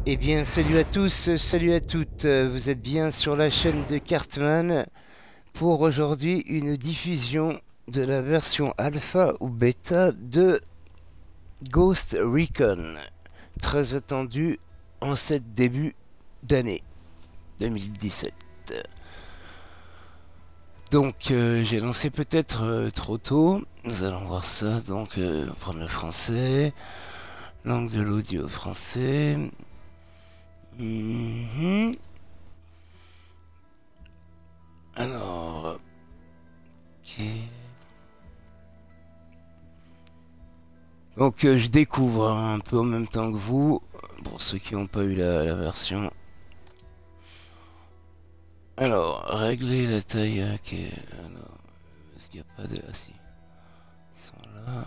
Eh bien, salut à tous, salut à toutes. Vous êtes bien sur la chaîne de Cartman pour aujourd'hui une diffusion de la version alpha ou bêta de Ghost Recon, très attendu en ce début d'année 2017. Donc, j'ai lancé peut-être trop tôt. Nous allons voir ça. Donc, on va prendre le français, langue de l'audio français. Mhm. Alors, ok. Donc je découvre un peu en même temps que vous, pour ceux qui n'ont pas eu la version. Alors, régler la taille. Ok. Alors, est-ce qu'il n'y a pas de... Ah si. Ils sont là.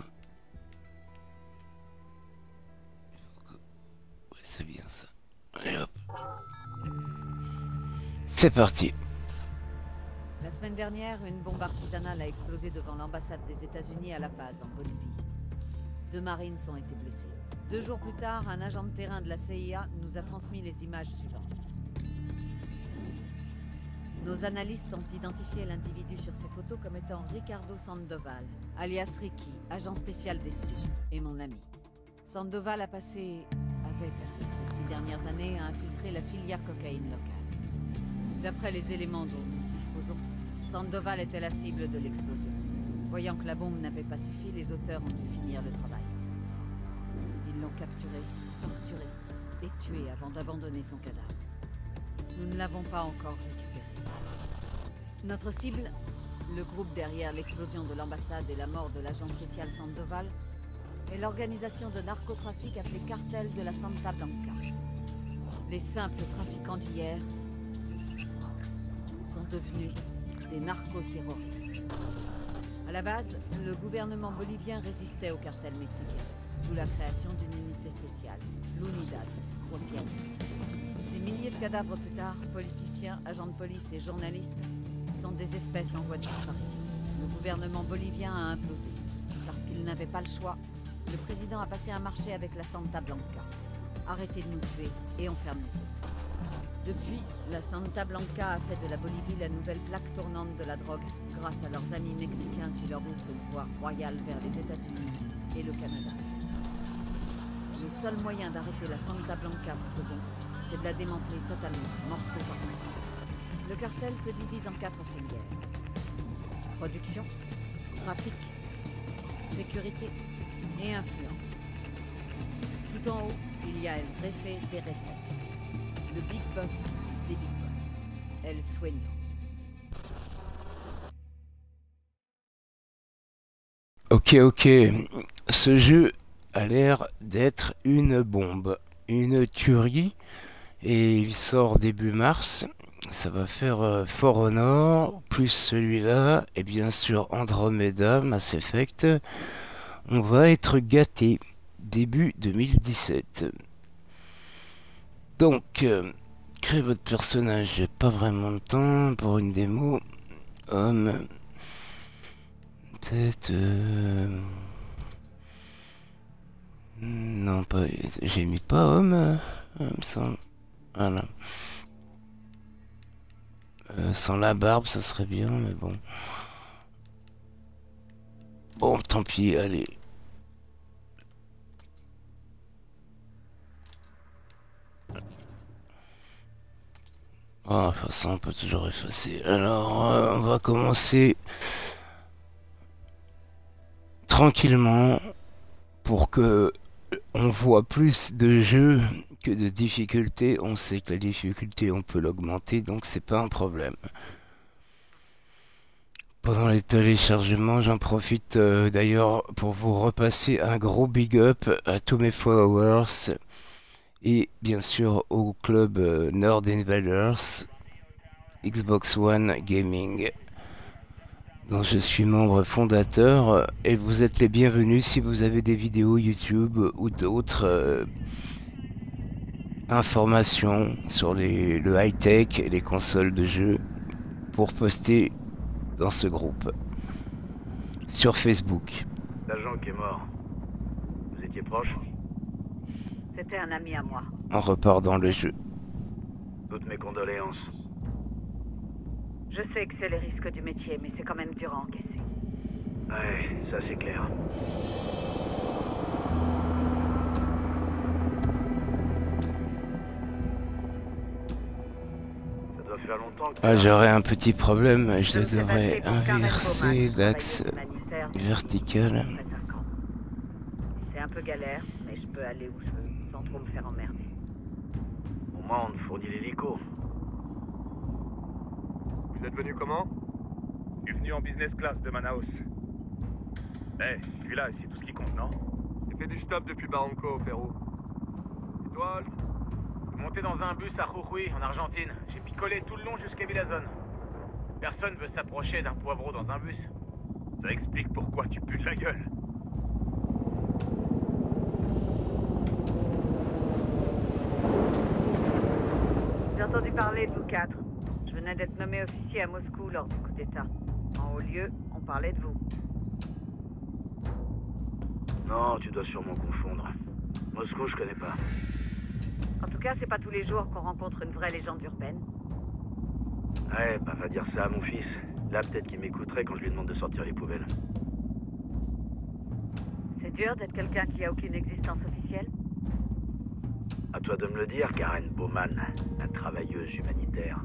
Ouais, c'est bien ça. Allez hop. C'est parti. La semaine dernière, une bombe artisanale a explosé devant l'ambassade des États-Unis à La Paz, en Bolivie. 2 marines ont été blessés. 2 jours plus tard, un agent de terrain de la CIA nous a transmis les images suivantes. Nos analystes ont identifié l'individu sur ces photos comme étant Ricardo Sandoval, alias Ricky, agent spécial des Stu, et mon ami. Sandoval avait passé ces 6 dernières années à infiltrer la filière cocaïne locale. D'après les éléments dont nous disposons, Sandoval était la cible de l'explosion. Voyant que la bombe n'avait pas suffi, les auteurs ont dû finir le travail. Ils l'ont capturé, torturé et tué avant d'abandonner son cadavre. Nous ne l'avons pas encore récupéré. Notre cible, le groupe derrière l'explosion de l'ambassade et la mort de l'agent spécial Sandoval, est l'organisation de narcotrafic appelée Cartel de la Santa Blanca. Les simples trafiquants d'hier sont devenus des narcoterroristes. À la base, le gouvernement bolivien résistait au cartel mexicain, d'où la création d'une unité spéciale, l'UNIDAD, grossière. Des milliers de cadavres plus tard, politiciens, agents de police et journalistes sont des espèces en voie de disparition. Le gouvernement bolivien a implosé. Parce qu'il n'avait pas le choix, le président a passé un marché avec la Santa Blanca. Arrêtez de nous tuer et on ferme les yeux. Depuis, la Santa Blanca a fait de la Bolivie la nouvelle plaque tournante de la drogue grâce à leurs amis mexicains qui leur ouvrent une voie royale vers les États-Unis et le Canada. Le seul moyen d'arrêter la Santa Blanca pour de bon, c'est de la démanteler totalement, morceau par morceau. Le cartel se divise en 4 filières. Production, trafic, sécurité et influence. Tout en haut, il y a El Jefe des Jefes. Le Big Boss des Big Boss, El Sueño. Ok. Ce jeu a l'air d'être une bombe, une tuerie. Et il sort début mars. Ça va faire For Honor, plus celui-là, et bien sûr Andromeda, Mass Effect. On va être gâté début 2017. Donc, créez votre personnage, j'ai pas vraiment de temps pour une démo. Homme. Tête. Non, pas. J'ai mis pas homme. Il me semble. Voilà. Sans la barbe, ça serait bien, mais bon. Bon, tant pis, allez. Ah, de toute façon, on peut toujours effacer. Alors, on va commencer tranquillement pour que on voit plus de jeux que de difficultés. On sait que la difficulté, on peut l'augmenter, donc c'est pas un problème. Pendant les téléchargements, j'en profite d'ailleurs pour vous repasser un gros big up à tous mes followers et bien sûr au club Nord Invaders Xbox One Gaming dont je suis membre fondateur et vous êtes les bienvenus si vous avez des vidéos YouTube ou d'autres informations sur le high-tech et les consoles de jeux pour poster dans ce groupe sur Facebook. L'agent qui est mort, vous étiez proche? C'était un ami à moi. On repart dans le jeu. Toutes mes condoléances. Je sais que c'est les risques du métier, mais c'est quand même dur à encaisser. Ouais, ça c'est clair. Ça doit faire longtemps que... Ah, j'aurais un petit problème. Je me fais devrais passer pour Karen inverser Bowman, l'axe travailleuse humanitaire vertical. après 5 ans. C'est un peu galère, mais je peux aller où je veux, sans trop me faire emmerder. Au moins on te fournit l'hélico. Vous êtes venu comment? Je suis venu en business class de Manaus. Eh, je suis là, c'est tout ce qui compte, non? J'ai fait du stop depuis Barranco au Pérou. Et toi, Holt? Je suis monté dans un bus à Jujuy, en Argentine. J'ai picolé tout le long jusqu'à Villazone. Personne veut s'approcher d'un poivreau dans un bus. Ça explique pourquoi tu pues de la gueule. J'ai entendu parler de vous quatre. Je venais d'être nommé officier à Moscou lors du coup d'État. En haut lieu, on parlait de vous. Non, tu dois sûrement confondre. Moscou, je connais pas. En tout cas, c'est pas tous les jours qu'on rencontre une vraie légende urbaine. Ouais, bah va dire ça à mon fils. Là, peut-être qu'il m'écouterait quand je lui demande de sortir les poubelles. C'est dur d'être quelqu'un qui a aucune existence officielle. À toi de me le dire, Karen Bowman, la travailleuse humanitaire.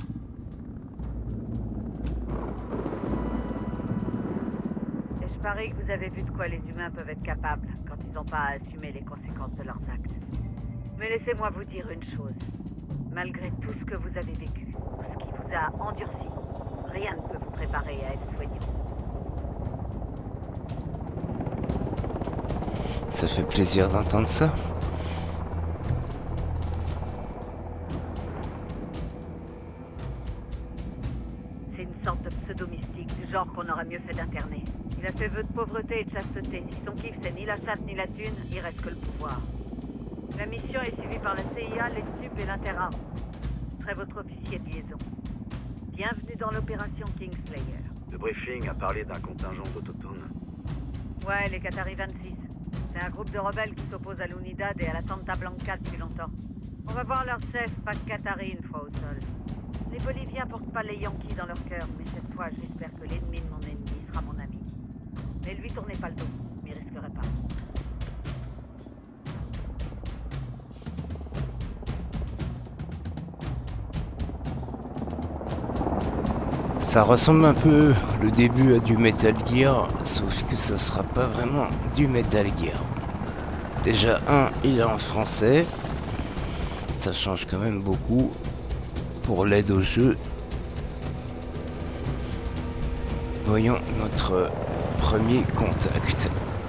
Et je parie que vous avez vu de quoi les humains peuvent être capables quand ils n'ont pas à assumer les conséquences de leurs actes. Mais laissez-moi vous dire une chose. Malgré tout ce que vous avez vécu, tout ce qui vous a endurci, rien ne peut vous préparer à être soignant. Ça fait plaisir d'entendre ça. C'est une sorte de pseudo-mystique, du genre qu'on aurait mieux fait d'interner. Il a fait vœu de pauvreté et de chasteté. Si son kiff c'est ni la chasse ni la thune, il reste que le pouvoir. La mission est suivie par la CIA, les stupes et l'Interarme. Je serai votre officier de liaison. Bienvenue dans l'opération Kingslayer. Le briefing a parlé d'un contingent d'autochtones. Ouais, les Qatari 26. C'est un groupe de rebelles qui s'oppose à l'Unidad et à la Santa Blanca depuis longtemps. On va voir leur chef, Pac Qatari, une fois au sol. Les Boliviens portent pas les Yankees dans leur cœur, mais cette fois, j'espère que l'ennemi de mon ennemi sera mon ami. Mais lui, tournez pas le dos, m'y risquerait pas. Ça ressemble un peu le début à du Metal Gear, sauf que ça sera pas vraiment du Metal Gear. Déjà, il est en français. Ça change quand même beaucoup pour l'aide au jeu. Voyons notre premier contact.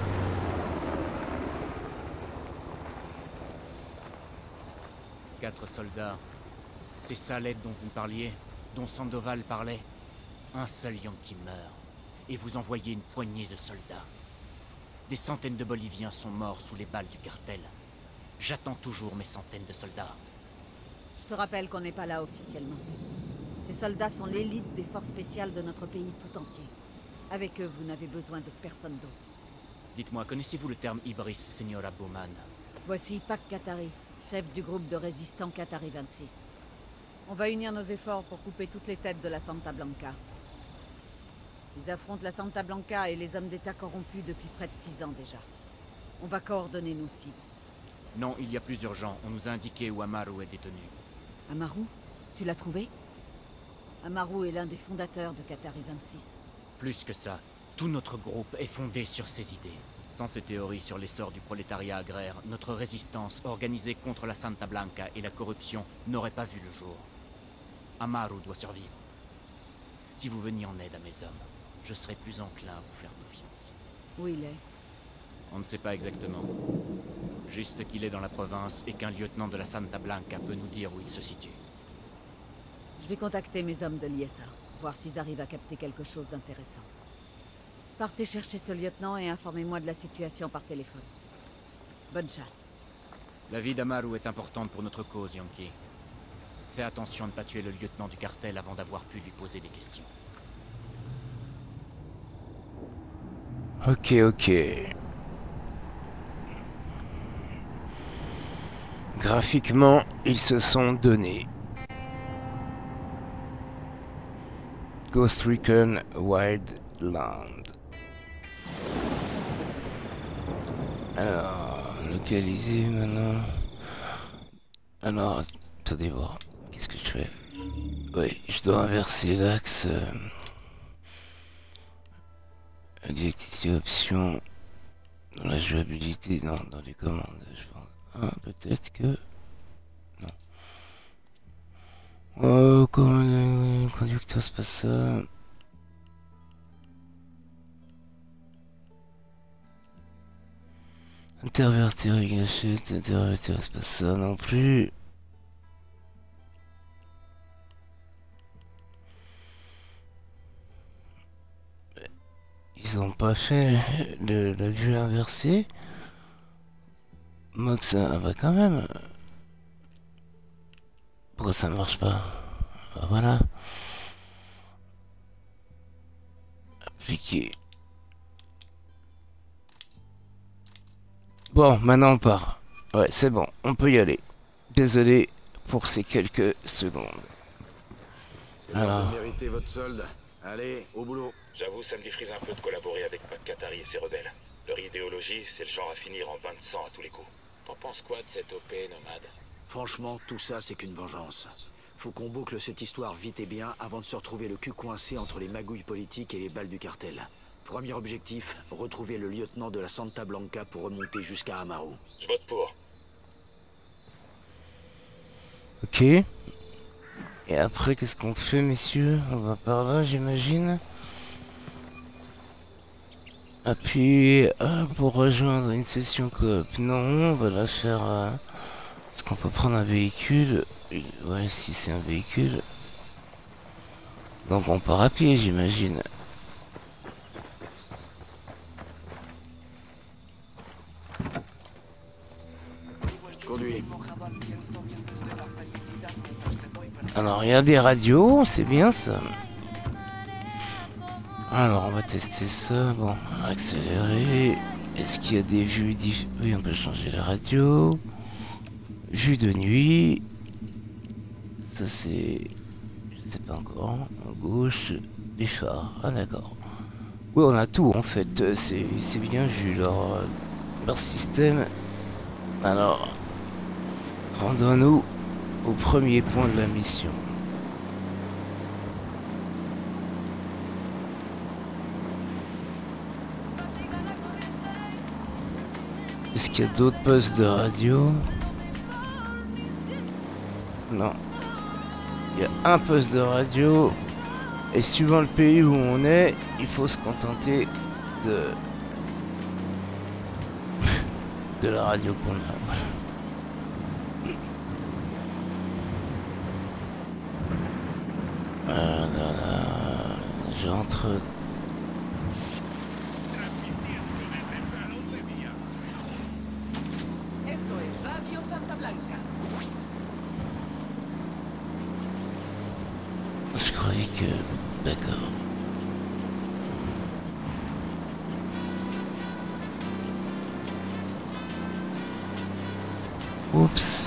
Quatre soldats. C'est ça l'aide dont vous me parliez, dont Sandoval parlait. Un seul Yankee meurt, et vous envoyez une poignée de soldats. Des centaines de Boliviens sont morts sous les balles du cartel. J'attends toujours mes centaines de soldats. Je te rappelle qu'on n'est pas là officiellement. Ces soldats sont l'élite des forces spéciales de notre pays tout entier. Avec eux, vous n'avez besoin de personne d'autre. Dites-moi, connaissez-vous le terme Ibris, Señora Bowman? Voici Pac Qatari, chef du groupe de résistants Qatari 26. On va unir nos efforts pour couper toutes les têtes de la Santa Blanca. Ils affrontent la Santa Blanca et les hommes d'État corrompus depuis près de 6 ans déjà. On va coordonner nos cibles. Non, il y a plus urgent. On nous a indiqué où Amaru est détenu. Amaru? Tu l'as trouvé? Amaru est l'un des fondateurs de Qatari 26. Plus que ça, tout notre groupe est fondé sur ces idées. Sans ces théories sur l'essor du prolétariat agraire, notre résistance organisée contre la Santa Blanca et la corruption n'aurait pas vu le jour. Amaru doit survivre. Si vous veniez en aide à mes hommes, je serais plus enclin à vous faire confiance. Où il est? On ne sait pas exactement. Juste qu'il est dans la province et qu'un lieutenant de la Santa Blanca peut nous dire où il se situe. Je vais contacter mes hommes de l'ISA, voir s'ils arrivent à capter quelque chose d'intéressant. Partez chercher ce lieutenant et informez-moi de la situation par téléphone. Bonne chasse. La vie d'Amaru est importante pour notre cause, Yankee. Fais attention de ne pas tuer le lieutenant du cartel avant d'avoir pu lui poser des questions. Ok. graphiquement, ils se sont donnés. Ghost Recon Wildland. Alors, localiser maintenant. Alors, attendez voir. Qu'est-ce que je fais? Oui, je dois inverser l'axe. Directive option. Dans la jouabilité, non, dans les commandes, je pense. Ah, peut-être que. Non. Oh, conducteur, c'est pas ça. Intervertir et gâchette, intervertir, c'est pas ça non plus. Ils ont pas fait la vue inversée. Mox, ah bah quand même. Pourquoi ça ne marche pas? Bah voilà. Appliquer. Bon, maintenant on part. Ouais, c'est bon, on peut y aller. Désolé pour ces quelques secondes. C'est l'heure de mériter votre solde. Allez, au boulot. J'avoue, ça me défrise un peu de collaborer avec Pat Qatari et ses rebelles. Leur idéologie, c'est le genre à finir en bain de sang à tous les coups. T'en penses quoi de cette OP, Nomade? Franchement, tout ça, c'est qu'une vengeance. Faut qu'on boucle cette histoire vite et bien avant de se retrouver le cul coincé entre les magouilles politiques et les balles du cartel. Premier objectif, retrouver le lieutenant de la Santa Blanca pour remonter jusqu'à Amao. Je vote pour. Ok. Et après, qu'est-ce qu'on fait, messieurs? On va par là, j'imagine. Appuyer pour rejoindre une session coop. Non, on va la faire. Est-ce qu'on peut prendre un véhicule? Ouais, si c'est un véhicule. Donc on part à pied, j'imagine. Conduis. Alors il y a des radios, c'est bien ça. Alors on va tester ça. Bon, accélérer. Est-ce qu'il y a des vues Oui, on peut changer la radio. Vue de nuit. Ça c'est... Je sais pas encore. À gauche, les phares. Ah d'accord. Oui, on a tout en fait. C'est bien vu leur système. Alors, rendons-nous au premier point de la mission. Est-ce qu'il y a d'autres postes de radio? Non. Il y a un poste de radio. Et suivant le pays où on est, il faut se contenter de la radio qu'on a. J'entre. Esto es Radio Santa Blanca. Je croyais que... D'accord. Oups.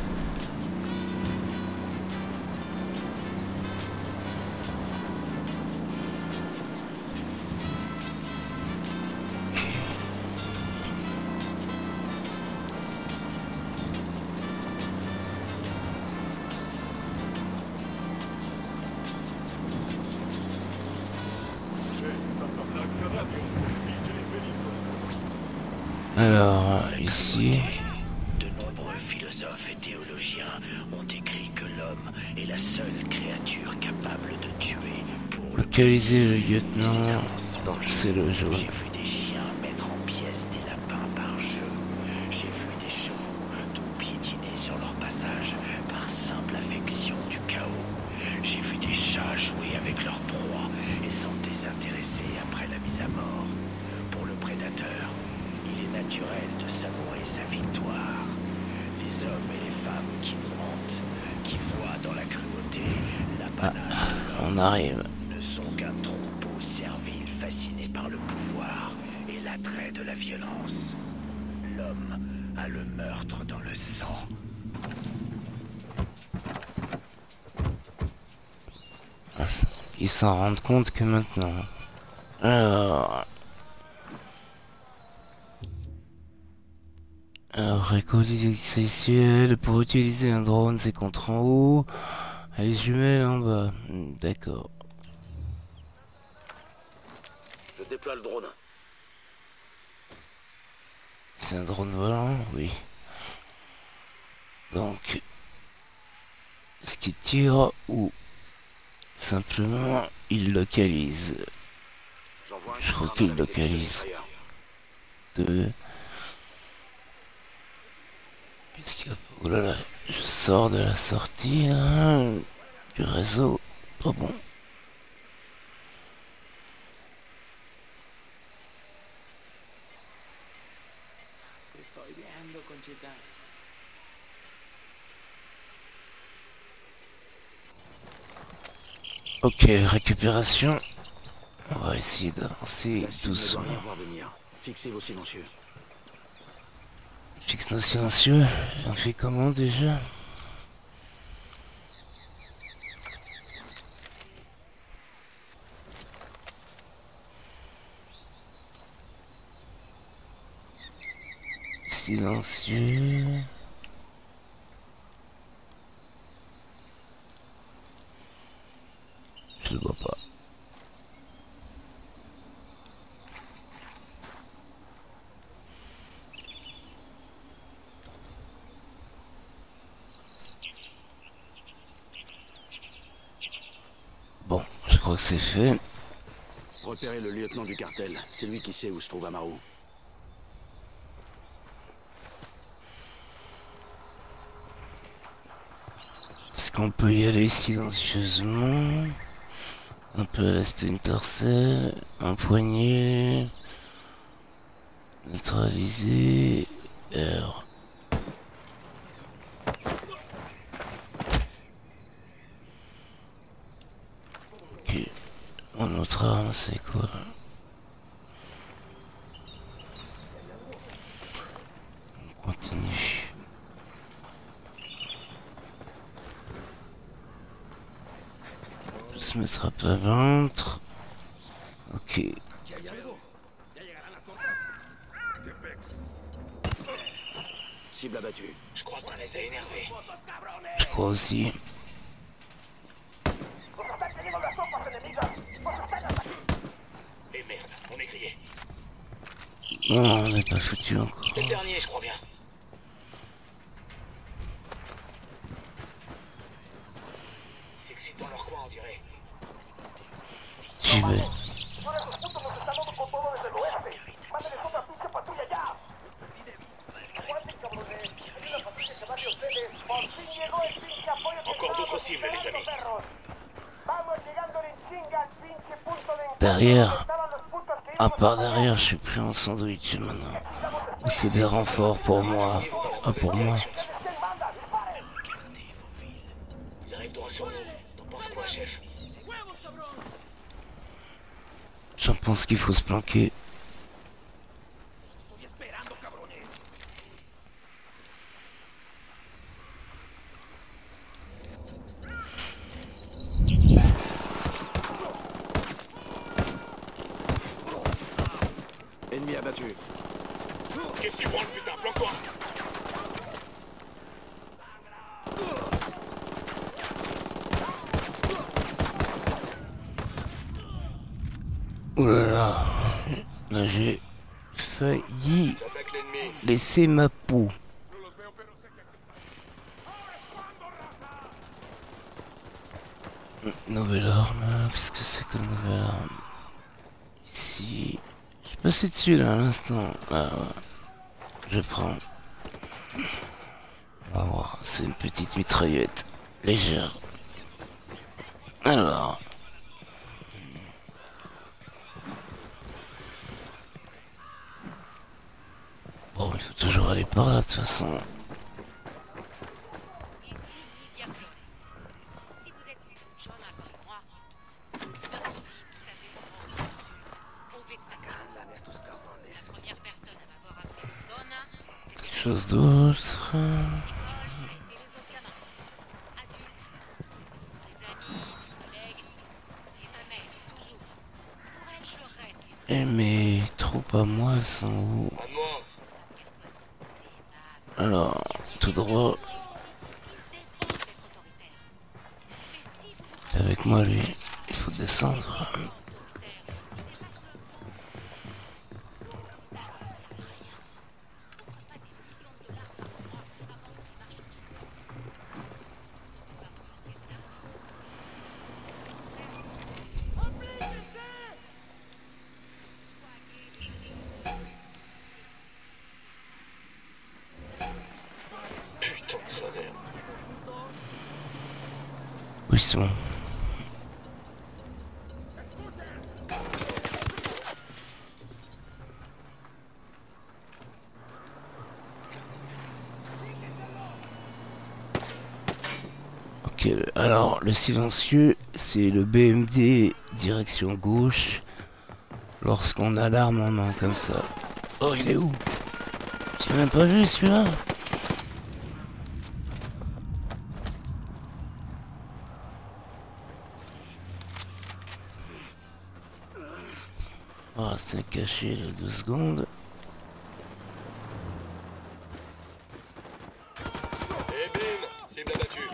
Alors, ici... De nombreux philosophes et théologiens ont écrit que l'homme est la seule créature capable de tuer pour le Localiser le lieutenant... Non, c'est le jaune. J'ai vu des chiens mettre en pièces des lapins par jeu. J'ai vu des chevaux tout piétiner sur leur passage par simple affection du chaos. J'ai vu des chats jouer avec leur proie et s'en désintéresser après la mise à mort. Pour le prédateur, il est naturel de savourer sa victoire. Les hommes et les femmes qui nous hantent, qui voient dans la cruauté la banane On arrive. ne sont qu'un troupeau servile fasciné par le pouvoir et l'attrait de la violence. L'homme a le meurtre dans le sang. ils s'en rendent compte que maintenant. Alors... récolter sexuel pour utiliser un drone, c'est contre en haut. Les jumelles en bas. D'accord. Je déploie le drone. C'est un drone volant, oui. Donc, est-ce qu'il tire ou simplement il localise? J'envoie un Je crois externe qu'il avec des pistes localise. mitrailleurs. 2. Qu'est-ce qu'il y a? Oh là là, je sors de la sortie là, du réseau. Pas bon. Ok, récupération. On va essayer d'avancer La cible ne doucement. doit rien voir venir. Fixez vos silencieux. Fixe nos silencieux. On fait comment déjà? Silencieux. Je le vois pas. Bon, je crois que c'est fait. Repérez le lieutenant du cartel. C'est lui qui sait où se trouve Amaru. Est-ce qu'on peut y aller silencieusement? Un peu à la Splinter Cell, un poignet, neutraliser, R. Ok, mon autre arme c'est quoi? On continue. Se mettre à plat ventre. Ok. Cible abattue. Je crois qu'on les a énervés. Je crois aussi. Et merde, on est grillé. Non, on n'est pas foutu encore. C'est le dernier, je crois bien. C'est que c'est dans leur coin, on dirait. J'y vais. Encore d'autres cibles, les amis. Derrière. À part derrière, je suis pris en sandwich maintenant. Ou c'est des renforts pour moi. Ah, pour moi. Ils arrivent droit sur nous. T'en penses quoi, chef? J'en pense qu'il faut se planquer. Ennemi abattu. Qu'est-ce que tu branles, putain? Planque-toi! Oh là là. Là j'ai failli J'attaque l'ennemi. laisser ma peau. Nouvelle arme. Qu'est-ce que c'est comme nouvelle arme? Ici. Je suis passé dessus là à l'instant. Ah, ouais. Je prends. On va voir. C'est une petite mitraillette. Légère. Alors. Bon, il faut toujours aller par là de toute façon. Ici Lydia Flores. Si vous êtes John comme moi, votre vie, vous savez, aux vexations. La première personne à m'avoir appelé Donna, c'était Quelque chose d'autre. c'était les autres gamins. Adultes. Des amis, des collègues, et Et mes troupes à moi sont où? À moi. Alors, tout droit. Avec moi lui, il faut descendre. Putain de travers. Où ils sont? Ok, alors le silencieux, c'est le BMD direction gauche. Lorsqu'on a l'arme en main comme ça. Oh, il est où? J'ai même pas vu celui-là. On va rester caché les 2 secondes. Et bim, cible abattue.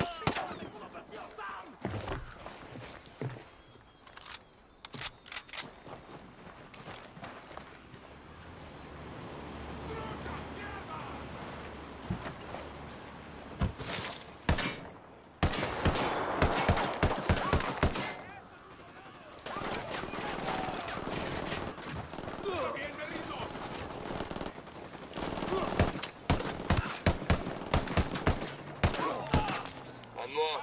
À moi.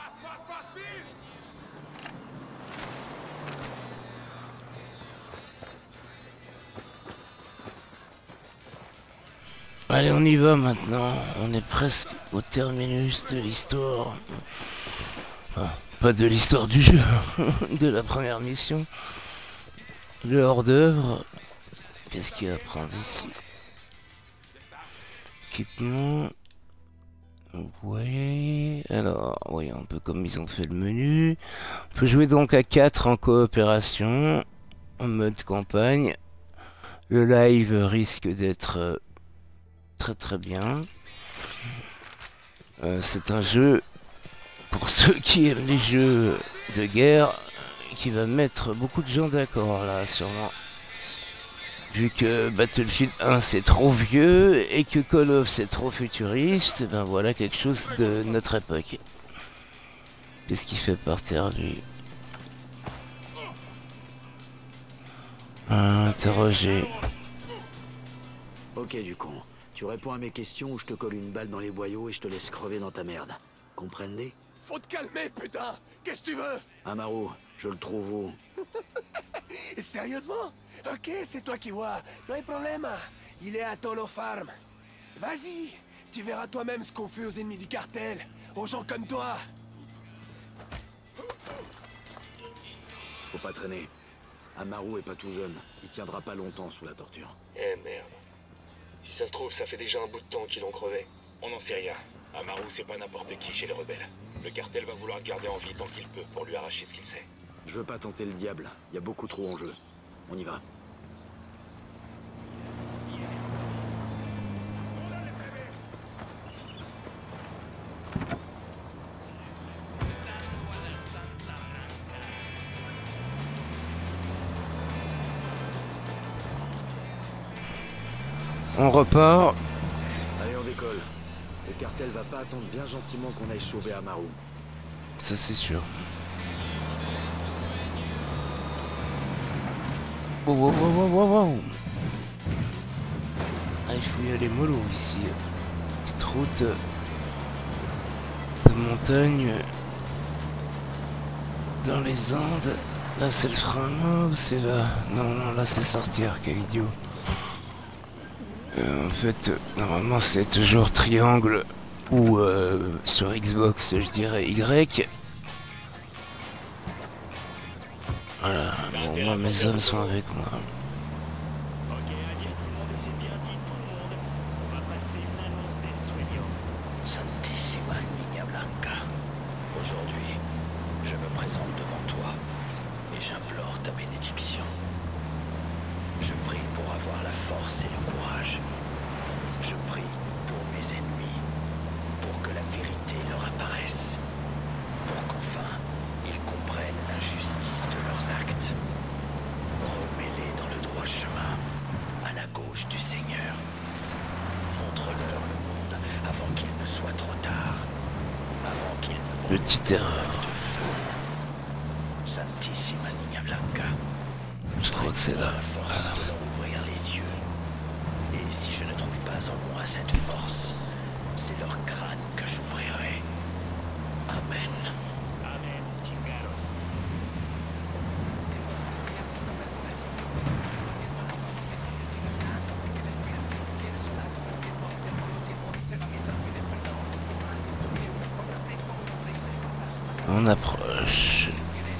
Allez, on y va maintenant. On est presque au terminus de l'histoire. Enfin, pas de l'histoire du jeu, de la première mission. Le hors-d'œuvre. Qu'est-ce qu'il y a à prendre ici? Équipement. Oui, alors, oui, un peu comme ils ont fait le menu. On peut jouer donc à 4 en coopération, en mode campagne. Le live risque d'être très très bien. C'est un jeu, pour ceux qui aiment les jeux de guerre, qui va mettre beaucoup de gens d'accord là, sûrement. Vu que Battlefield 1 c'est trop vieux et que Call of c'est trop futuriste, ben voilà quelque chose de notre époque. Qu'est-ce qu'il fait par terre lui? Interroger. Ok du con. Tu réponds à mes questions ou je te colle une balle dans les boyaux et je te laisse crever dans ta merde. Comprenez? Faut te calmer, putain. Qu'est-ce que tu veux? Amaru, je le trouve où? Sérieusement? Ok, c'est toi qui vois. Pas de problème. Il est à Tolo Farm. Vas-y, tu verras toi-même ce qu'on fait aux ennemis du cartel, aux gens comme toi. Faut pas traîner. Amaru est pas tout jeune. Il tiendra pas longtemps sous la torture. Eh merde. Si ça se trouve, ça fait déjà un bout de temps qu'ils l'ont crevé. On n'en sait rien. Amaru, c'est pas n'importe qui chez les rebelles. Le cartel va vouloir le garder en vie tant qu'il peut pour lui arracher ce qu'il sait. Je veux pas tenter le diable. Il y a beaucoup trop en jeu. On y va. On repart. Allez, on décolle. Le cartel va pas attendre bien gentiment qu'on aille sauver Amaru. Ça c'est sûr. Wow, wow, wow, wow, wow. Ah, il faut y aller mollo ici. Petite route de montagne dans les Andes. Là c'est le frein ou c'est là? Non, non, là c'est sortir, quel idiot. En fait, normalement c'est toujours triangle ou sur Xbox je dirais Y. Voilà, bon, moi mes hommes sont avec moi. Santissima Niña Blanca. Aujourd'hui, je me présente devant toi et j'implore ta bénédiction. Je prie pour avoir la force et le courage. Je prie pour mes ennemis, pour que la vérité leur apparaisse, pour qu'enfin ils comprennent l'injustice de leurs actes. Remets-les dans le droit chemin, à la gauche du Seigneur. Montre-leur le monde avant qu'il ne soit trop tard, avant qu'il ne brûle Petite erreur. de feu. Santissima Niña Blanca. Je crois que c'est là. La force de leur ouvrir les yeux. Et si je ne trouve pas en moi cette force, c'est leur crâne que j'ouvrirai. Amen. Amen, chingaros. On approche.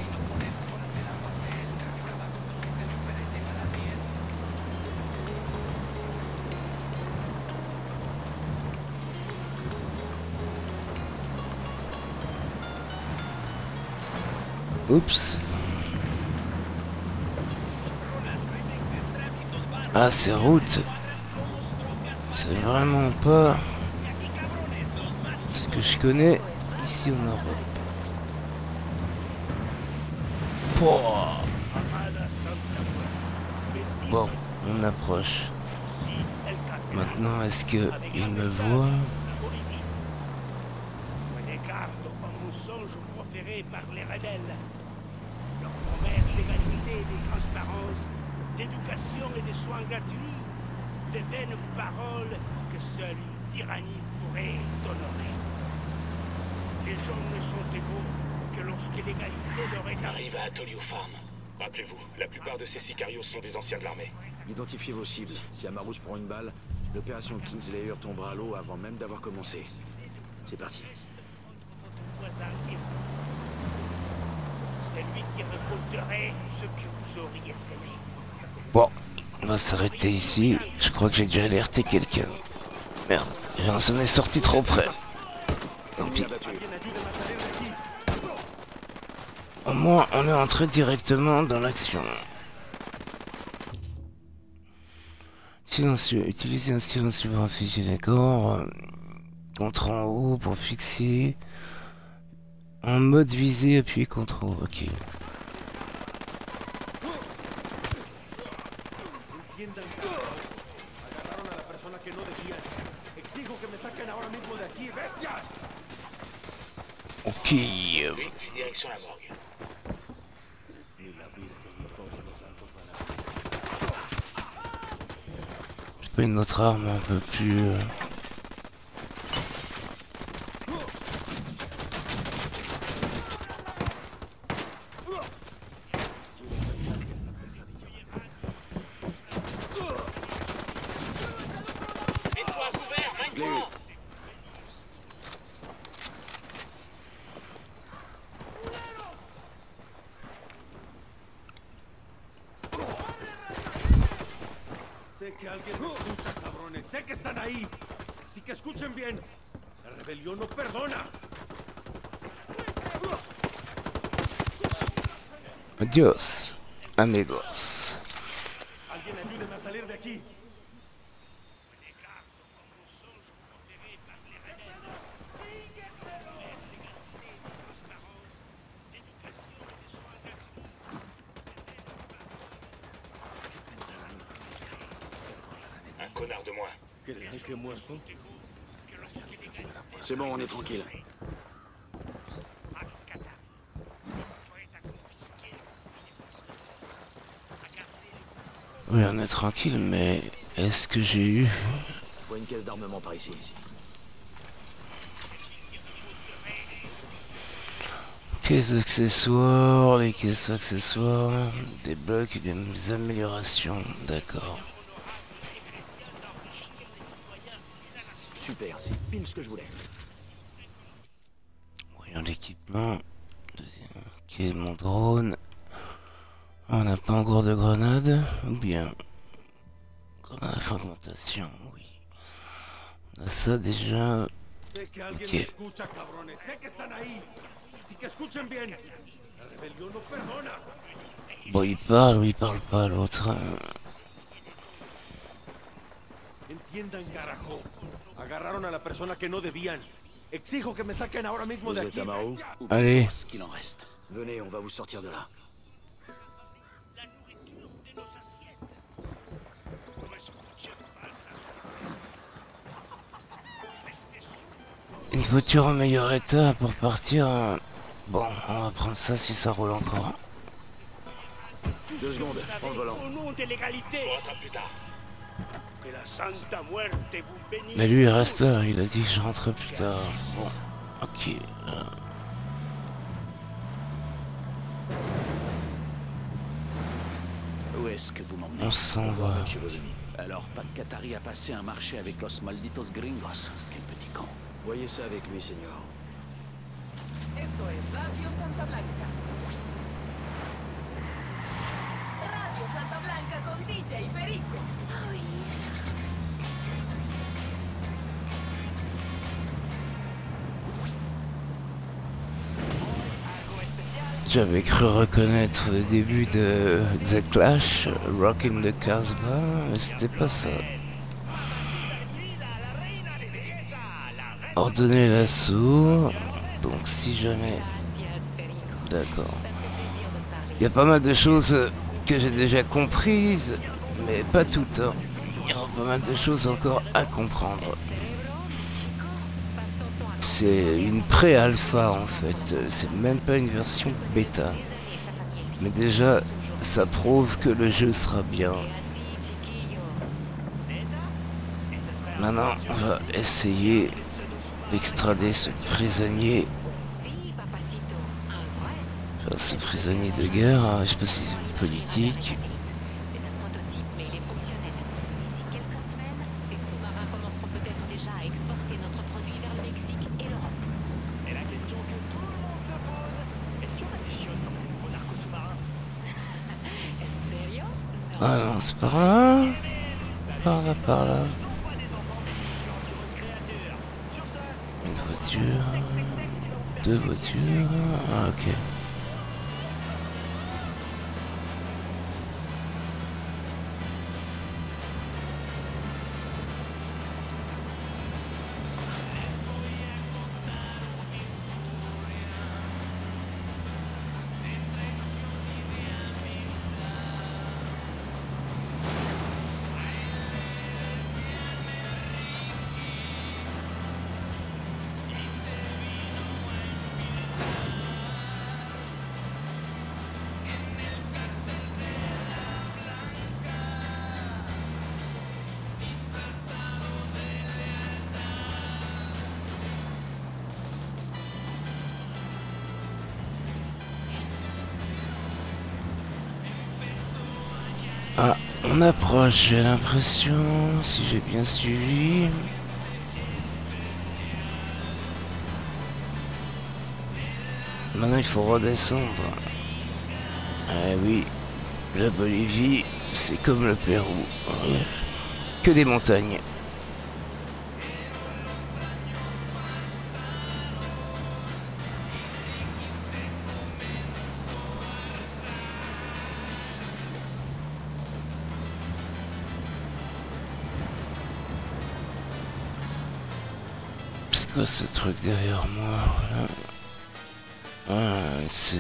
Oups. Ah, c'est route. C'est vraiment pas ce que je connais ici en Europe. Pouah. Bon, on approche. Maintenant, est-ce que il me voit? Prenez garde au mensonge proféré par les rebelles. Leurs promesses d'égalité et de transparence, d'éducation et de soins gratuits, de vaines paroles que seule une tyrannie pourrait honorer. Les gens ne sont égaux que lorsque l'égalité leur est Arrive à Atolio Farm. Rappelez-vous, la plupart de ces sicarios sont des anciens de l'armée. Identifiez vos cibles. Si Amarus prend une balle, l'opération Kingslayer tombera à l'eau avant même d'avoir commencé. C'est parti. voisin et c'est lui qui récolterait ce que vous auriez semé. Bon, on va s'arrêter ici. Je crois que j'ai déjà alerté quelqu'un. Merde, j'en ai sorti trop près. Tant pis. Au moins, on est entré directement dans l'action. Silencieux. Utilisez un silencieux pour afficher d'accord. Contre en haut pour fixer. En mode visée, appuyez CTRL. Ok. Ok. Vite, direction la morgue. J'ai pas une autre arme un peu plus... Sé que alguien me escucha, cabrones. Sé que están ahí. Así que escuchen bien. La rebelión no perdona. Adios, amigos. Alguien ayúdenme a salir de aquí. Un connard de moins. C'est bon, on est tranquille. Oui, on est tranquille, mais est-ce que j'ai eu... Je vois une caisse d'armement par ici. Caisse accessoires, les caisses accessoires, des blocs et des améliorations, d'accord. Super, c'est pile ce que je voulais. Voyons l'équipement. Ok, mon drone. On n'a pas encore de grenade, ou bien... Grenade à fragmentation, oui. On a ça déjà... Ok. Bon, il parle ou il parle pas, l'autre. Entiendan, carajo. Agarraron a la persona que no debían. Exijo que me saquen ahora mismo de Vous aquí. êtes Amaru? Ou Allez. plutôt ce qu'il en reste. Venez, on va vous sortir de là. La nourriture de nos assiettes. No escuchen falsas Restez sourds. Une voiture en meilleur état pour partir. Bon, on va prendre ça si ça roule encore. 2 secondes, prends le volant. Au nom de l'égalité. Plus tard. Que la Santa Muerte vous bénisse. Mais lui il reste là, il a dit que je rentrerai plus tard. Bon, ok. Où est-ce que vous m'emmenez? On s'en va. Chez vos amis. Alors, pas de Qatari a passé un marché avec los malditos gringos. Quel petit con. Voyez ça avec lui, Seigneur. Esto es Radio Santa Blanca. Radio Santa Blanca con DJ Perico. J'avais cru reconnaître le début de The Clash, Rock in the Casbah, mais c'était pas ça. Ordonner l'assaut, donc si jamais... D'accord. Il y a pas mal de choses que j'ai déjà comprises, mais pas toutes. Hein. Il y a pas mal de choses encore à comprendre. C'est une pré-alpha en fait, c'est même pas une version bêta. Mais déjà, ça prouve que le jeu sera bien. Maintenant, on va essayer d'extrader ce prisonnier. Enfin, ce prisonnier de guerre, hein, je sais pas si c'est politique. Ah non, c'est par là. Par là, par là. Une voiture. 2 voitures. Ah, ok. Ah, on approche, j'ai l'impression, si j'ai bien suivi. Maintenant il faut redescendre. Ah oui, la Bolivie, c'est comme le Pérou. Que des montagnes. C'est quoi ce truc derrière moi là? Ah, c'est...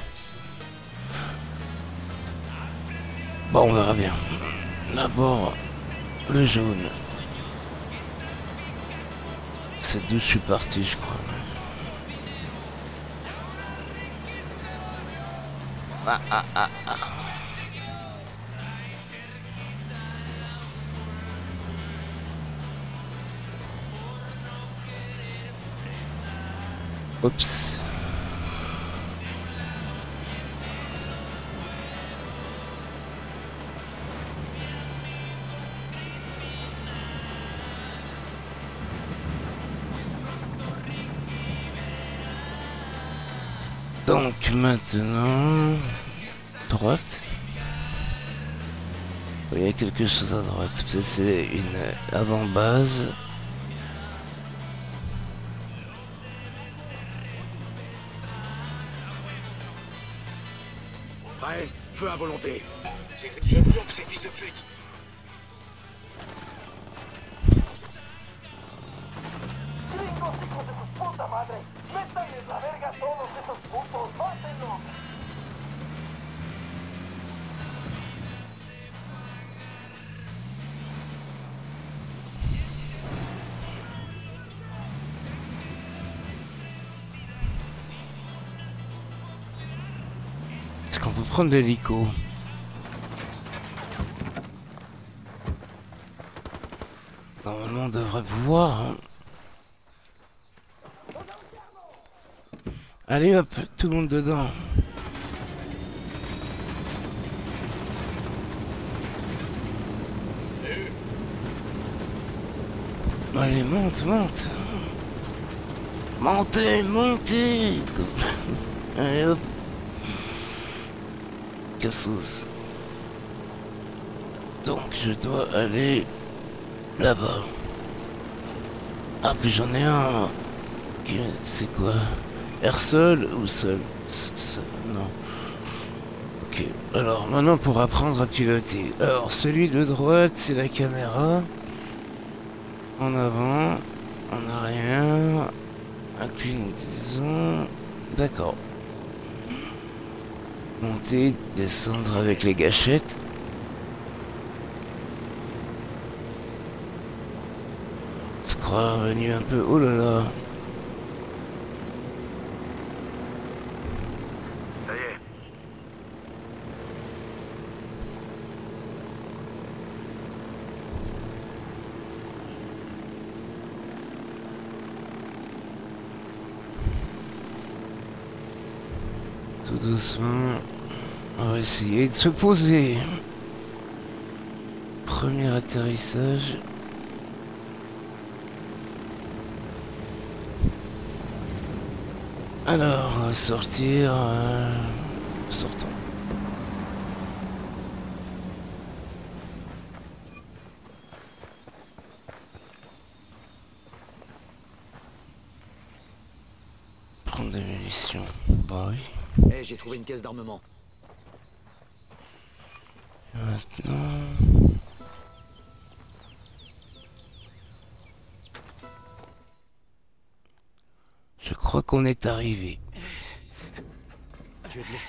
Bon, on verra bien. D'abord, le jaune. C'est d'où je suis parti, je crois. Ah, ah, ah, ah. Oups. Donc maintenant, droite. Il y a quelque chose à droite. Peut-être c'est une avant-base. Prêt, feu à volonté. J'exécute ces fils de pute. madre! ¡Métanles la verga a todos esos putos! ¡Mátenlos! Est-ce qu'on peut prendre l'hélico? Normalement on devrait pouvoir. Hein. Allez hop, tout le monde dedans. Allez, monte, monte. Montez, montez. Allez hop. Cassos. Donc je dois aller là-bas. Ah, puis j'en ai un. C'est quoi? Air seul ou seul? Non. Ok. Alors maintenant pour apprendre à piloter. Alors celui de droite c'est la caméra. En avant. En arrière. Inclinaison. D'accord. Monter, descendre avec les gâchettes. Je crois revenu un peu. Oh là là. Ça y est. Tout doucement. On va essayer de se poser. Premier atterrissage. Alors, on va sortir. Sortons. Prendre des munitions. Bah oui. Eh, j'ai trouvé une caisse d'armement. Maintenant... Je crois qu'on est arrivé. Tu es blessé?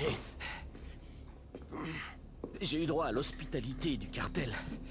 J'ai eu droit à l'hospitalité du cartel.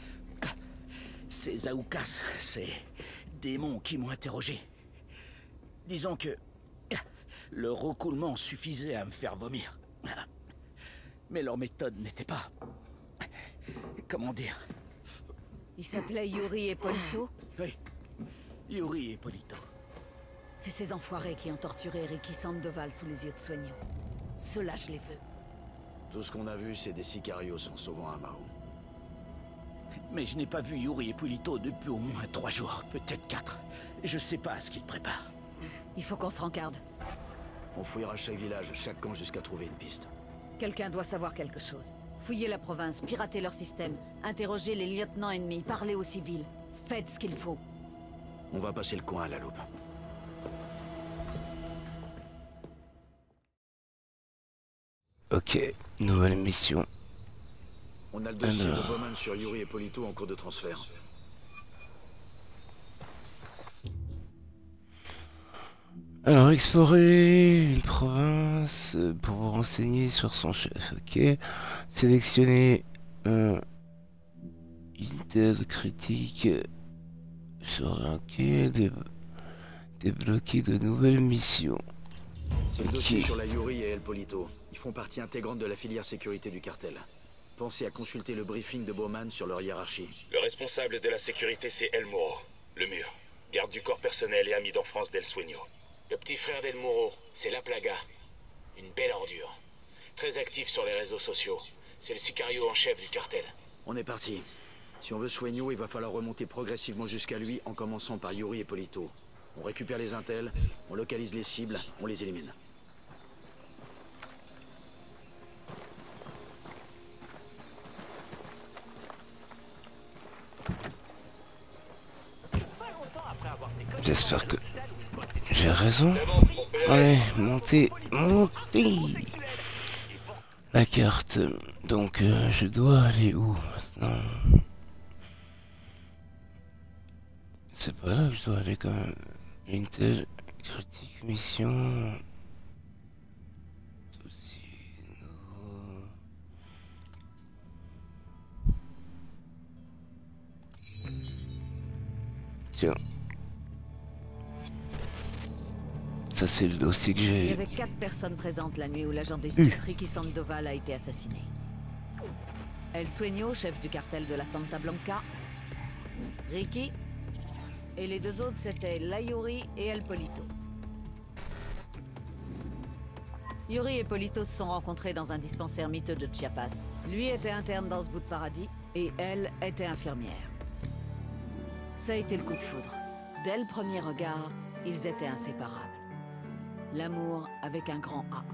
Ces Aoukas, ces démons qui m'ont interrogé. Disons que le recoulement suffisait à me faire vomir. Mais leur méthode n'était pas... Comment dire? Il s'appelait Yuri et Polito? Oui, Yuri et Polito. C'est ces enfoirés qui ont torturé Ricky Sandoval sous les yeux de Soigno. Ceux-là, je les veux. Tout ce qu'on a vu, c'est des sicarios en sauvant un Mao. Mais je n'ai pas vu Yuri et Polito depuis au moins 3 jours, peut-être 4. Je sais pas ce qu'ils préparent. Il faut qu'on se rencarde. On fouillera chaque village, chaque camp jusqu'à trouver une piste. Quelqu'un doit savoir quelque chose. Fouillez la province, piratez leur système, interrogez les lieutenants ennemis, parlez aux civils. Faites ce qu'il faut. On va passer le coin à la loupe. Ok, nouvelle mission. On a le dossier de Bowman sur Yuri et Polito en cours de transfert. Alors, explorer une province pour vous renseigner sur son chef, ok. Sélectionner un intel critique sur lequel débloquer de nouvelles missions. C'est le dossier sur la Yuri et El Polito. Ils font partie intégrante de la filière sécurité du cartel. Pensez à consulter le briefing de Bowman sur leur hiérarchie. Le responsable de la sécurité, c'est El Muro, le mur. Garde du corps personnel et ami d'enfance d'El Sueño. Le petit frère d'El Muro, c'est La Plaga. Une belle ordure. Très actif sur les réseaux sociaux. C'est le sicario en chef du cartel. On est parti. Si on veut Sueño, il va falloir remonter progressivement jusqu'à lui en commençant par Yuri et Polito. On récupère les intels, on localise les cibles, on les élimine. J'espère que j'ai raison. Allez, montez, montez la carte. Donc, je dois aller où maintenant? C'est pas là que je dois aller quand même. Intel critique mission. Dossier nouveau. Tiens. Ça c'est le dossier que Il y j'ai. avait 4 personnes présentes la nuit où l'agent d'Estus Ricky Sandoval a été assassiné. El Sueño, chef du cartel de la Santa Blanca. Ricky. Et les 2 autres c'était La Yuri et El Polito. Yuri et Polito se sont rencontrés dans un dispensaire miteux de Chiapas. Lui était interne dans ce bout de paradis et elle était infirmière. Ça a été le coup de foudre. Dès le premier regard, ils étaient inséparables. L'amour avec un grand A.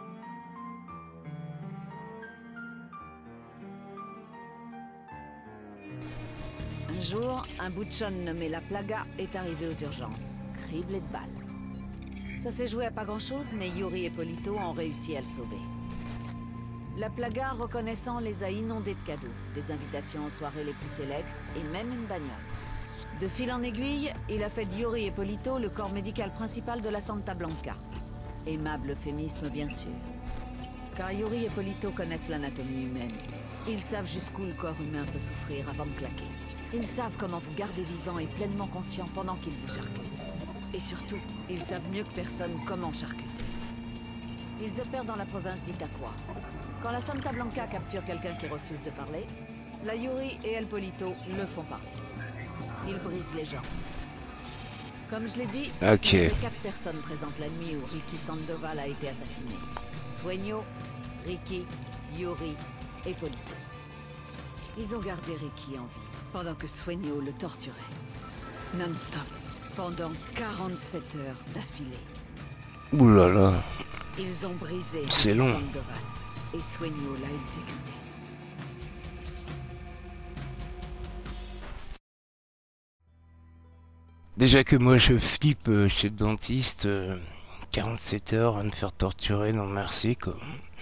Un jour, un bouchon nommé La Plaga est arrivé aux urgences, criblé de balles. Ça s'est joué à pas grand-chose, mais Yuri et Polito ont réussi à le sauver. La Plaga, reconnaissant, les a inondés de cadeaux, des invitations aux soirées les plus sélectes et même une bagnole. De fil en aiguille, il a fait de Yuri et Polito le corps médical principal de la Santa Blanca. Aimable euphémisme, bien sûr. Car Yuri et Polito connaissent l'anatomie humaine. Ils savent jusqu'où le corps humain peut souffrir avant de claquer. Ils savent comment vous garder vivant et pleinement conscient pendant qu'ils vous charcutent. Et surtout, ils savent mieux que personne comment charcuter. Ils opèrent dans la province d'Itaqua. Quand la Santa Blanca capture quelqu'un qui refuse de parler, la Yuri et El Polito le font parler. Ils brisent les gens. Comme je l'ai dit, il y avait 4 personnes présentes la nuit où Ricky Sandoval a été assassiné. Sueño, Ricky, Yuri et Polito. Ils ont gardé Ricky en vie, pendant que Sueño le torturait. Non-stop, pendant 47 heures d'affilée. Ouh là là. Ils ont brisé C'est long. Sandoval et Sueño l'a exécuté. Déjà que moi je flippe chez le dentiste, 47 heures à me faire torturer, non merci quoi.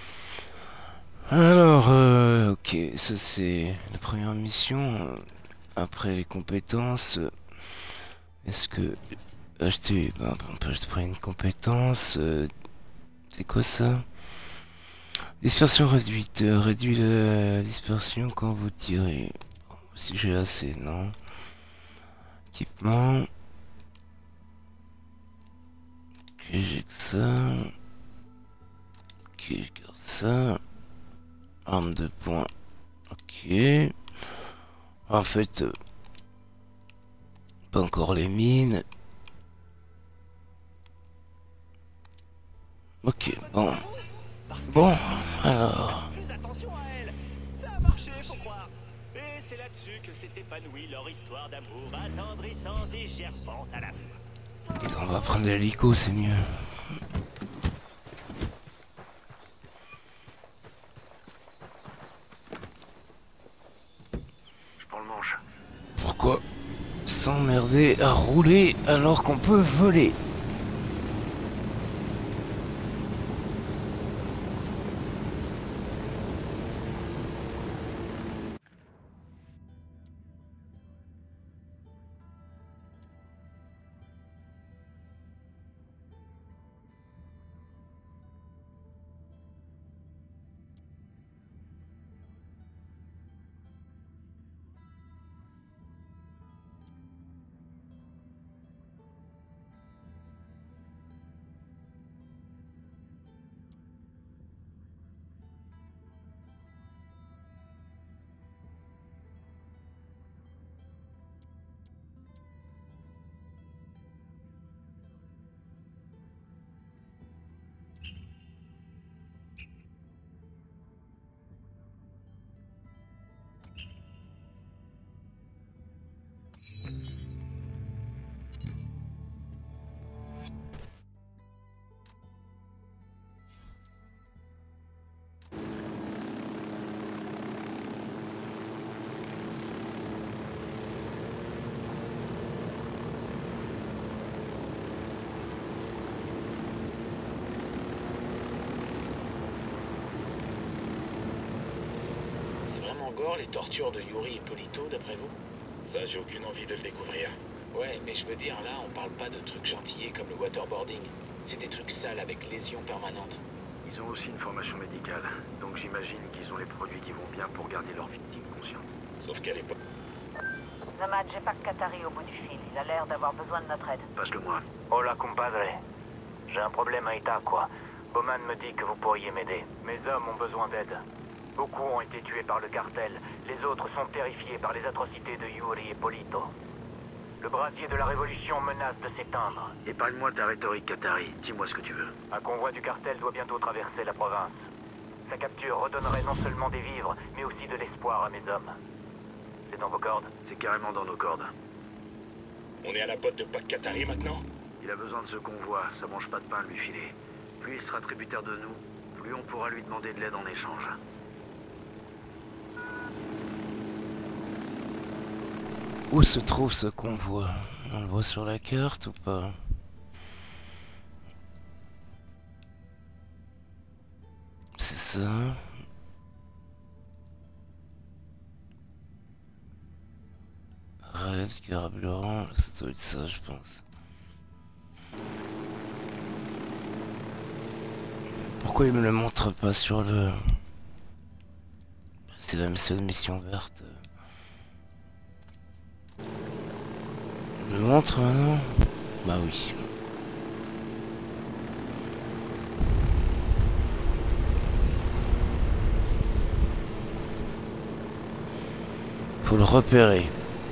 Alors, ok, ça c'est la première mission. Après les compétences, est-ce que acheter, on peut acheter une compétence, c'est quoi ça? Dispersion réduite, réduit la dispersion quand vous tirez. Si j'ai assez, non. Équipement. Ok, j'ai que ça. Ok, je garde ça. Arme de poing. Ok. En fait, pas encore les mines. Ok, bon. Bon, alors. Fais attention à elle. Ça a marché, faut croire. Et c'est là-dessus que s'est épanouie leur histoire d'amour attendrissante et gerbante à la fois. Dis donc, on va prendre l'hélico, c'est mieux. Je prends le manche. Pourquoi s'emmerder à rouler alors qu'on peut voler? C'est vraiment gore les tortures de Yuri et Polito, d'après vous? Ça, j'ai aucune envie de le découvrir. Ouais, mais je veux dire, là, on parle pas de trucs gentillés comme le waterboarding. C'est des trucs sales avec lésions permanentes. Ils ont aussi une formation médicale, donc j'imagine qu'ils ont les produits qui vont bien pour garder leurs victimes conscientes. Sauf qu'à l'époque... Nomad, j'ai pas que Qatari au bout du fil. Il a l'air d'avoir besoin de notre aide. Passe-le-moi. Hola, compadre. J'ai un problème à Itaqua. Bowman me dit que vous pourriez m'aider. Mes hommes ont besoin d'aide. Beaucoup ont été tués par le cartel. Les autres sont terrifiés par les atrocités de Yuri et Polito. Le brasier de la révolution menace de s'éteindre. Épargne-moi ta rhétorique, Qatari. Dis-moi ce que tu veux. Un convoi du cartel doit bientôt traverser la province. Sa capture redonnerait non seulement des vivres, mais aussi de l'espoir à mes hommes. C'est dans vos cordes? C'est carrément dans nos cordes. On est à la botte de Pac Qatari maintenant? Il a besoin de ce convoi, ça mange pas de pain de lui filer. Plus il sera tributaire de nous, plus on pourra lui demander de l'aide en échange. Où se trouve ce convoi? On le voit sur la carte ou pas? C'est ça. Red, carburant, ça doit être ça je pense. Pourquoi il me le montre pas sur le... C'est la seule mission verte. Il me montre maintenant? Bah oui. Faut le repérer.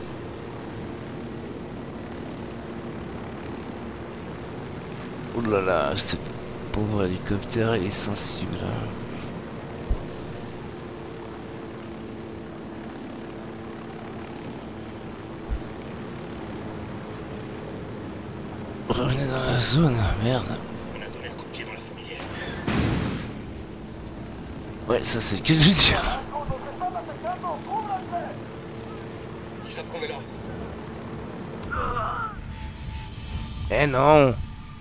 Oh là là, ce pauvre hélicoptère est sensible. Revenez dans la zone, merde. On a donné un coup de pied dans la fourmilière. Ouais, ça c'est le cas de le dire. Ils savent qu'on est là. Eh non.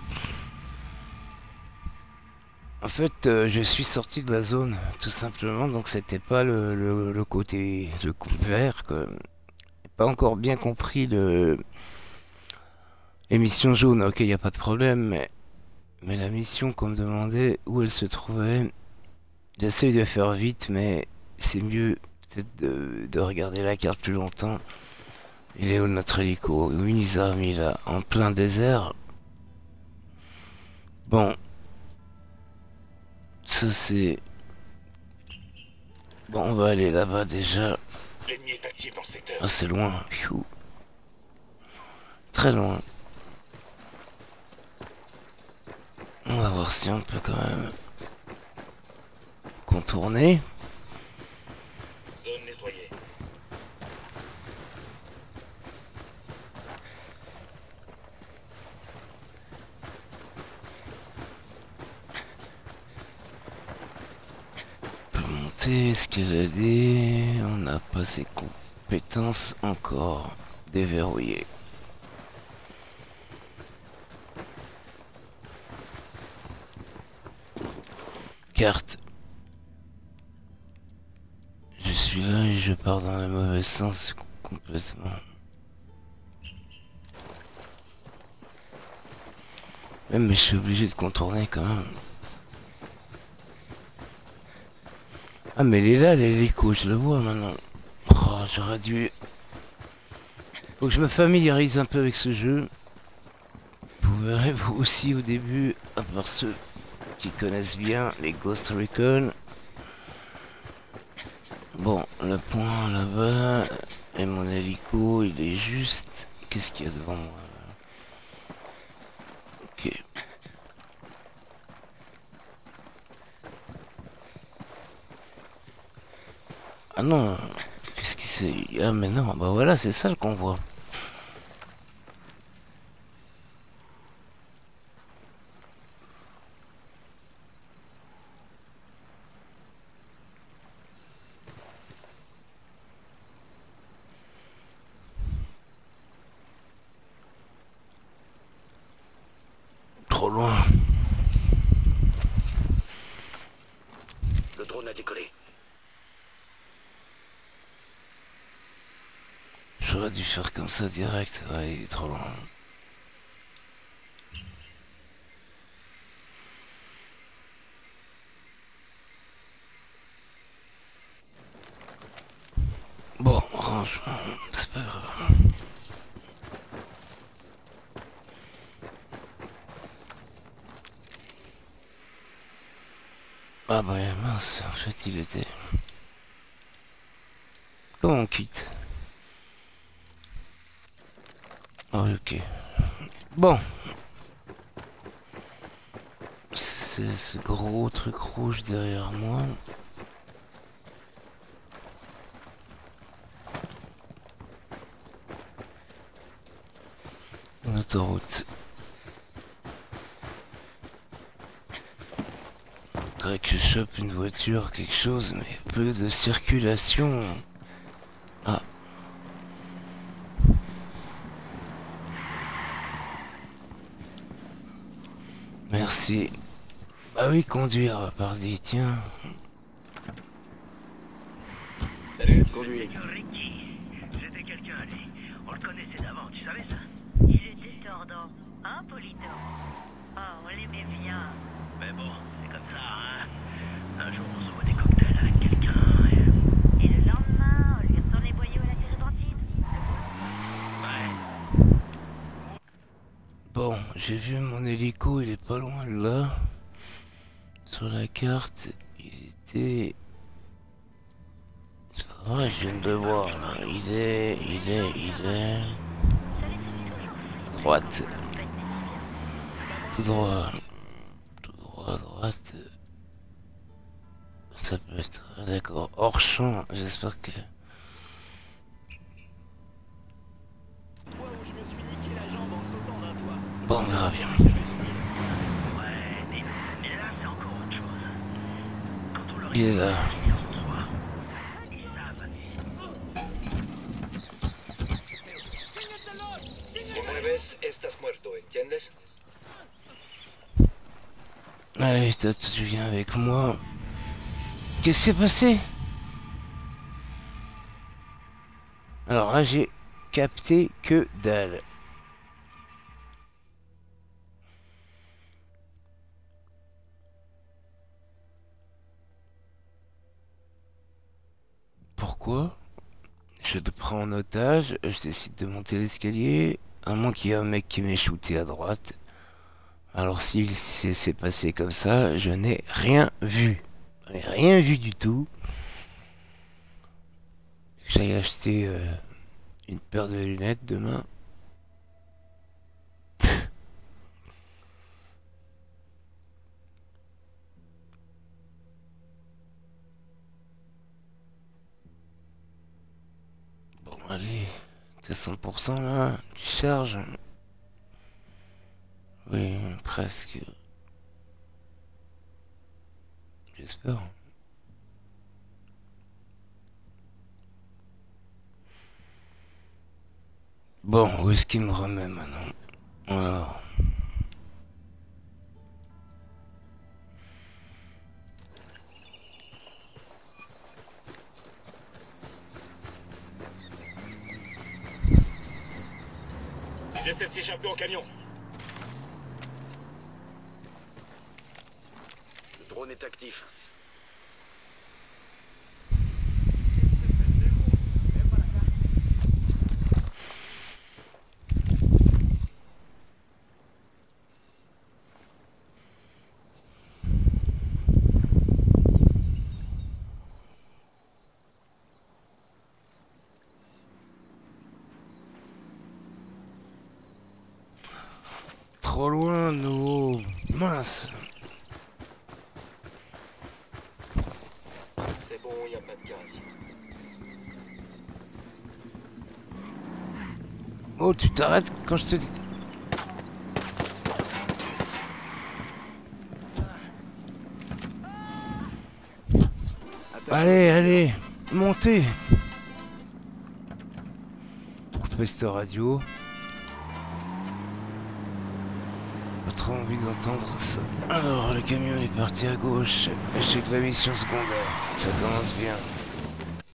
En fait, je suis sorti de la zone, tout simplement, donc c'était pas le côté le vert, que j'ai pas encore bien compris l'émission jaune. Ok, y a pas de problème, mais la mission qu'on me demandait où elle se trouvait, j'essaye de faire vite, mais c'est mieux peut-être de regarder la carte plus longtemps. Il est où notre hélico? Où il nous a mis là, en plein désert. Bon. Ça c'est... Bon, on va aller là-bas déjà. L'ennemi est actif dans le secteur. Ah, c'est loin. Pfiou. Très loin. On va voir si on peut quand même contourner. Zone nettoyée. Escalader, on n'a pas ses compétences encore déverrouillées. Carte. Je suis là et je pars dans le mauvais sens complètement. Même mais je suis obligé de contourner quand même. Ah mais il est là l'hélico, je le vois maintenant. Oh, j'aurais dû... Faut que je me familiarise un peu avec ce jeu. Vous verrez vous aussi au début, à part ceux qui connaissent bien les Ghost Recon. Bon, le point là-bas, et mon hélico, il est juste... Qu'est-ce qu'il y a devant moi là? Ok. Ah non, qu'est-ce qui c'est? Ah mais non, bah voilà, c'est ça le convoi. Trop loin. Le drone a décollé. J'aurais dû faire comme ça direct. Ouais, il est trop loin. Bon, franchement, c'est pas grave. Ah bah mince, en fait il était... Comment on quitte? Oh, ok. Bon. C'est ce gros truc rouge derrière moi. Une autoroute. Faudrait que je chope une voiture, quelque chose, mais peu de circulation. Ah. Merci. Ah oui, conduire, pardi, tiens. Salut, conduis. Ricky, c'était quelqu'un, lui. On le connaissait d'avant, tu savais ça? Il était tordant, hein, Polito? Oh, on l'aimait bien. Mais bon, c'est comme ça, hein. Un jour, on s'ouvre des cocktails avec quelqu'un et le lendemain, on lui retourne les boyaux à la térébenthine. Ouais. Bon, j'ai vu mon hélico, il est pas loin de là. Sur la carte, il était... C'est pas vrai, je viens de le voir là. Il est... Droite. Tout droit. Tout droit, droite. Ça peut être... D'accord, hors champ, j'espère que... Bon, on verra bien. Il est là. Allez, toi, tu viens avec moi. Qu'est-ce qui s'est passé? Alors là, j'ai capté que dalle. Pourquoi? Je te prends en otage, je décide de monter l'escalier, à moins qu'il y ait un mec qui m'ait shooté à droite. Alors s'il s'est passé comme ça, je n'ai rien vu. Rien vu du tout. J'aille acheter une paire de lunettes demain. Bon allez, t'es 100% là, tu charges. Oui, presque. J'espère. Bon, où est-ce qu'il me remet maintenant? Alors. Ils essaient de s'échapper en camion. Le drone est actif. Trop loin, nous. Mince. C'est bon, y a pas de gaz. Oh, tu t'arrêtes quand je te dis. Allez, allez, montez. Coupez cette radio. Pas trop envie d'entendre ça. Alors, le camion est parti à gauche. Échec la mission secondaire. Ça commence bien.